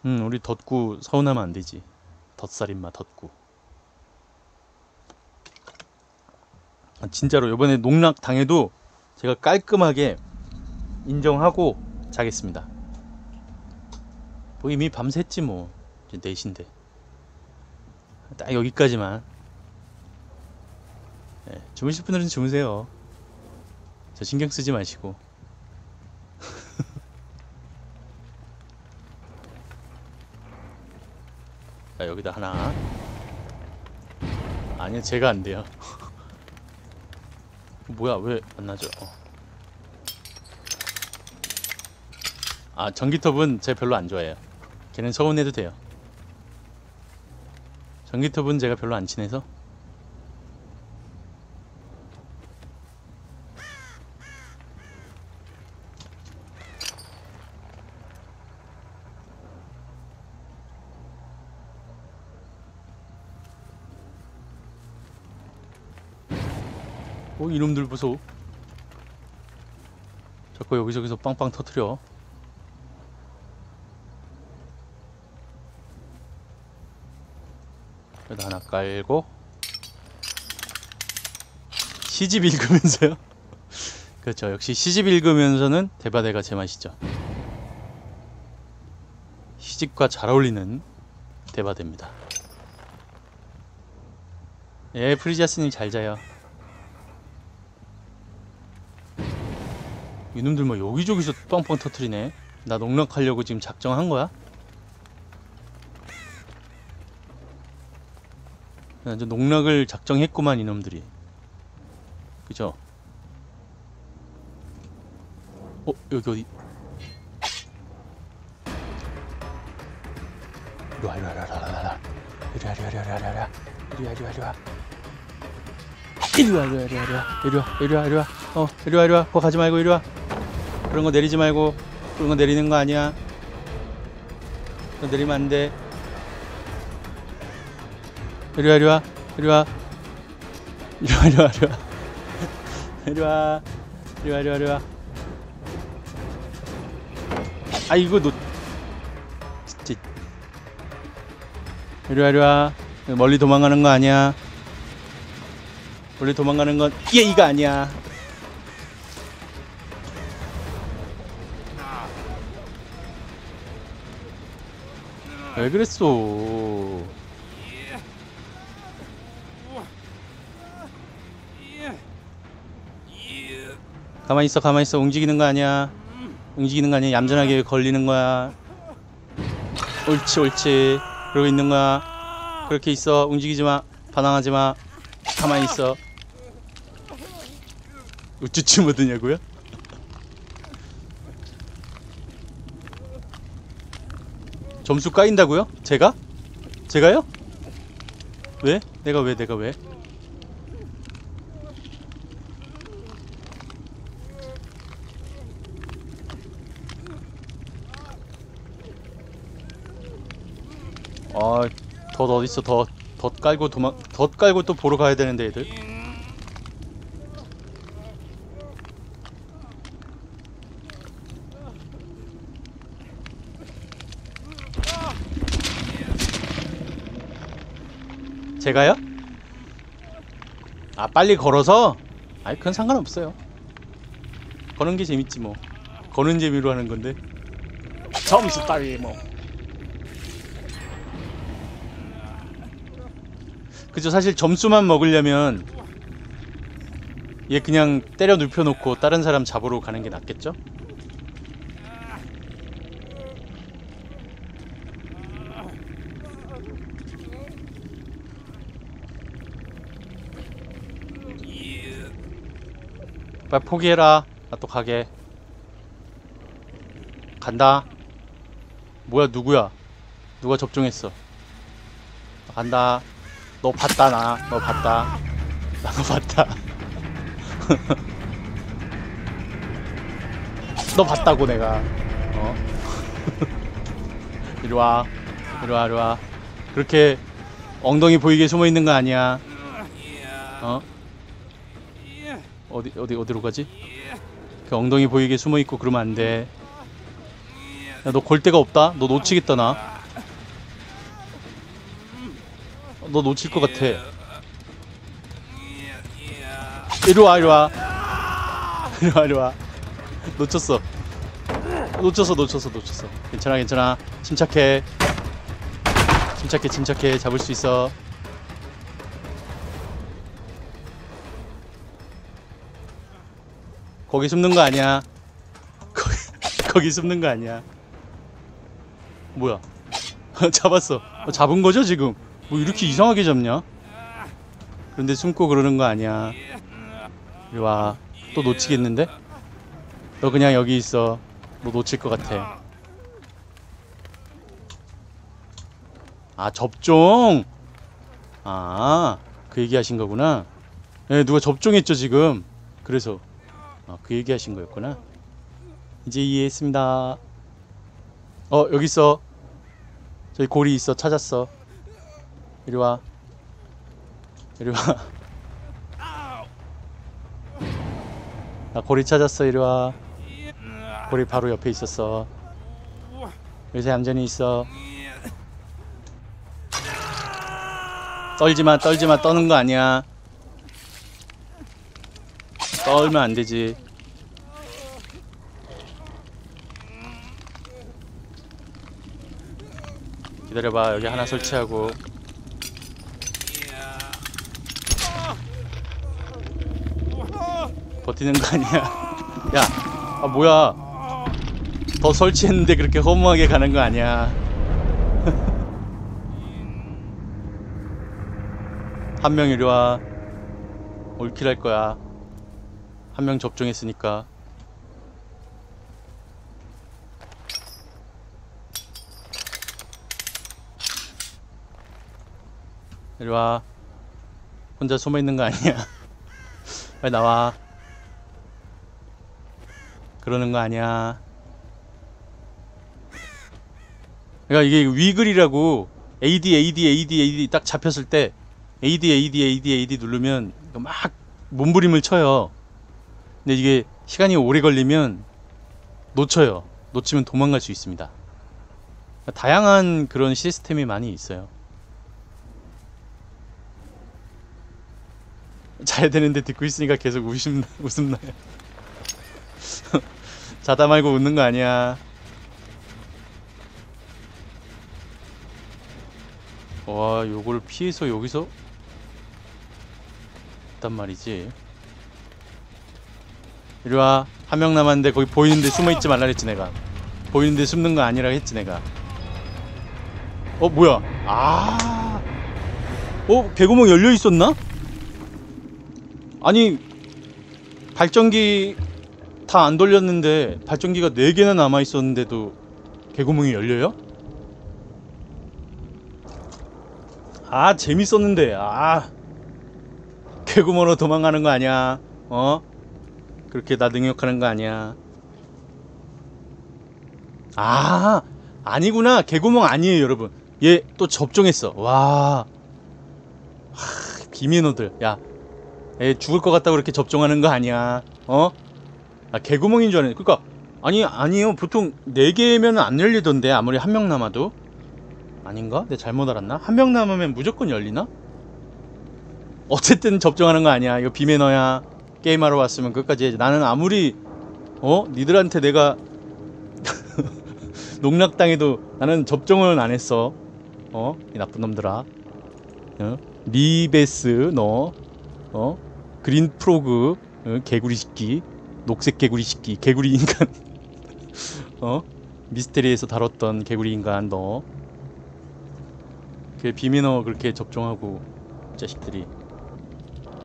우리 덧구 서운하면 안 되지. 덧살인마 덧구. 아, 진짜로 요번에 농락 당해도 제가 깔끔하게 인정하고 자겠습니다. 뭐 이미 밤샜지 뭐. 이제 4시인데. 딱 여기까지만. 네, 주무실 분들은 주무세요. 저 신경 쓰지 마시고. 자, 여기다 하나. 아니요, 제가 안 돼요. 뭐야, 왜 안 나죠? 아, 전기톱은 제가 별로 안 좋아해요. 걔는 서운해도 돼요. 전기톱은 제가 별로 안 친해서. 이놈들 보소. 자꾸 여기저기서 빵빵 터트려. 여기다 하나 깔고. 시집 읽으면서요? 그렇죠. 역시 시집 읽으면서는 대바대가 제맛이죠. 시집과 잘 어울리는 대바대입니다. 예, 프리지아스님 잘 자요. 이놈들 뭐 여기저기서 뻥뻥 터트리네. 나 농락하려고 지금 작정한 거야? 이제 농락을 작정했구만 이놈들이. 그죠? 여기 어디? 이리와 이리와 이리와 이리와 이리와 이리와 이리와 이리와 이리와 이리와 이리와 거 가지 말고 이리와. 그런 거 내리지 말고. 그런 거 내리는 거 아니야. 그거 내리면 안 돼. 이리와 이리와 이리와 이리와 이리와 이리와 이리와 이리와 이리와. 아이고 너 진짜. 이리와 이리와. 멀리 도망가는 거 아니야. 멀리 도망가는 건 얘가 아니야. 왜 그랬어? 가만히 있어, 가만히 있어. 움직이는 거 아니야. 움직이는 거 아니야. 얌전하게 걸리는 거야. 옳지, 옳지. 그러고 있는 거야. 그렇게 있어. 움직이지 마. 반항하지 마. 가만히 있어. 우쭈쭈 묻으냐고요? 점수 까인다고요? 제가? 제가요? 왜? 내가 왜? 덧 어딨어? 덧 깔고 덧 깔고 또 보러 가야 되는데 애들. 제가요? 아, 빨리 걸어서? 아니, 그건 상관없어요. 거는 게 재밌지 뭐. 거는 재미로 하는 건데. 점수 따위 뭐. 그죠. 사실 점수만 먹으려면 얘 그냥 때려 눕혀놓고 다른 사람 잡으러 가는 게 낫겠죠? 빨리 포기해라. 나 또 가게. 간다. 뭐야, 누구야? 누가 접종했어? 나 간다. 너 봤다, 너 봤다. 나 너 봤다. 너 봤다고 내가. 이리와. 이리와. 그렇게 엉덩이 보이게 숨어있는 거 아니야. 어디로 가지? 그 엉덩이 보이게 숨어있고 그러면 안 돼. 야, 너 골 데가 없다? 너 놓치겠다 나. 너 놓칠 것 같아. 이리와 이리와 이리와 이리와. 놓쳤어. 놓쳤어. 괜찮아. 침착해. 잡을 수 있어. 거기 숨는 거 아니야. 거기 숨는 거 아니야. 뭐야? 잡았어. 잡은 거죠 지금? 뭐 이렇게 이상하게 잡냐? 그런데 숨고 그러는 거 아니야. 이리 와. 또 놓치겠는데? 너 그냥 여기 있어. 너 놓칠 것 같아. 아, 접종. 아, 그 얘기 하신 거구나. 예, 누가 접종했죠 지금. 그래서 그 얘기 하신 거였구나. 이제 이해했습니다. 여기 있어. 저기 고리 있어. 찾았어. 이리 와. 나 고리 찾았어. 이리 와. 고리 바로 옆에 있었어. 여기서 얌전히 있어. 떨지마. 떠는 거 아니야. 떨면 안 되지. 기다려봐. 여기 하나 설치하고. 버티는 거 아니야. 야, 뭐야. 더 설치했는데 그렇게 허무하게 가는 거 아니야. 한 명 이리 와. 올킬 할 거야. 한 명 접종했으니까. 이리 와. 혼자 숨어 있는 거 아니야. 빨리 나와. 그러는 거 아니야. 그러니까 이게 위글이라고 AD 딱 잡혔을 때 AD 누르면 막 몸부림을 쳐요. 근데 이게 시간이 오래 걸리면 놓쳐요. 놓치면 도망갈 수 있습니다. 다양한 그런 시스템이 많이 있어요. 자야 되는데 듣고 있으니까 계속 웃음나요. 자다 말고 웃는 거 아니야. 와, 요거를 피해서 여기서 있단 말이지. 이리와. 한 명 남았는데 거기 보이는데 숨어있지 말라 그랬지 내가. 보이는데 숨는 거 아니라 했지 내가. 뭐야. 개구멍 열려있었나? 아니, 발전기 다 안 돌렸는데 발전기가 4개나 남아있었는데도 개구멍이 열려요? 재밌었는데. 개구멍으로 도망가는 거 아니야. 그렇게 나 능욕하는 거 아니야. 아니구나. 개구멍 아니에요 여러분. 얘 또 접종했어. 와. 비매너들. 야, 얘 죽을 것 같다고 그렇게 접종하는 거 아니야. 개구멍인 줄 알았네. 그러니까 아니에요. 보통 4개면 안 열리던데. 아무리 한 명 남아도. 아닌가? 내가 잘못 알았나? 한 명 남으면 무조건 열리나? 어쨌든 접종하는 거 아니야. 이거 비매너야. 게임하러 왔으면 끝까지 해야지. 나는 아무리 니들한테 내가 농락당해도 나는 접종은 안 했어. 이 나쁜 놈들아. 리베스 너 그린 프로그 개구리 새끼, 녹색 개구리 새끼, 개구리 인간. 미스테리에서 다뤘던 개구리 인간 너. 그 비매너 그렇게 접종하고 자식들이.